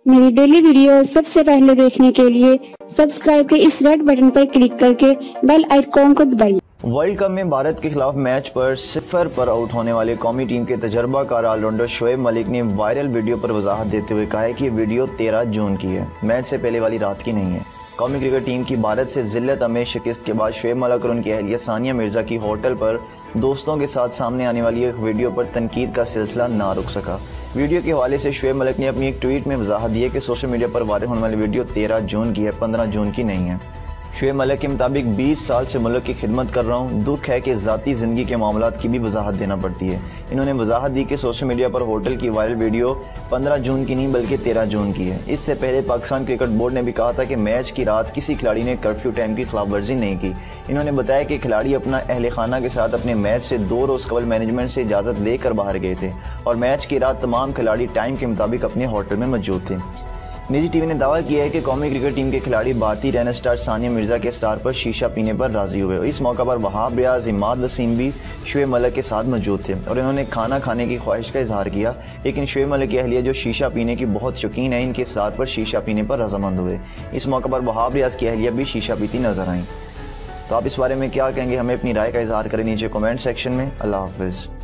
मेरी daily video सबसे पहले देखने के लिए सब्सक्राइब के इस रेड बटन पर क्लिक करके बेल आइकॉन को दबाइए। वर्ल्ड कप में भारत के खिलाफ मैच पर 0 पर आउट होने वाले कौमी टीम के तजर्बाकार ऑलराउंडर शोएब मलिक ने वायरल वीडियो पर वजाहत देते हुए कहा है कि ये वीडियो 13 जून की है, मैच से पहले वाली रात की नहीं है। कौमी क्रिकेट टीम की भारत से जिल्लत अमेज शिकस्त के बाद शोएब मलिक और उनकी अहलिया सानिया मिर्जा की होटल पर दोस्तों के साथ सामने आने वाली एक वीडियो पर तनकीद का सिलसिला ना रुक सका। वीडियो के हवाले से शोएब मलिक ने अपनी एक ट्वीट में वजाहत दी है कि सोशल मीडिया पर वायरल होने वाली वीडियो 13 जून की है, 15 जून की नहीं है। शोएब मलिक के मुताबिक 20 साल से मुल्क की खिदमत कर रहा हूँ, दुख है कि ज़ाती ज़िंदगी के मामलात की भी वजाहत देना पड़ती है। इन्होंने वजाहत दी कि सोशल मीडिया पर होटल की वायरल वीडियो 15 जून की नहीं बल्कि 13 जून की है। इससे पहले पाकिस्तान क्रिकेट बोर्ड ने भी कहा था कि मैच की रात किसी खिलाड़ी ने कर्फ्यू टाइम की खिलाफ वर्जी नहीं की। इन्होंने बताया कि खिलाड़ी अपना अहल खाना के साथ अपने मैच से 2 रोज़ कबल मैनेजमेंट से इजाज़त लेकर बाहर गए थे और मैच की रात तमाम खिलाड़ी टाइम के मुताबिक अपने होटल में मौजूद थे। निजी टीवी ने दावा किया है कि कौमी क्रिकेट टीम के खिलाड़ी भारतीय टेनिस स्टार सानिया मिर्जा के स्टार पर शीशा पीने पर राजी हुए। इस मौका पर वहाब रियाज, इमाद वसीम भी शोएब मलिक के साथ मौजूद थे और इन्होंने खाना खाने की ख्वाहिश का इजहार किया। लेकिन शोएब मलिक की अहलिया जो शीशा पीने की बहुत शौकीन है, इनके स्टार पर शीशा पीने पर रजामंद हुए। इस मौका पर वहाब रियाज की अहलिया भी शीशा पीती नजर आई। तो आप इस बारे में क्या कहेंगे, हमें अपनी राय का इजहार करें नीचे कमेंट सेक्शन में। अल्लाह हाफिज़।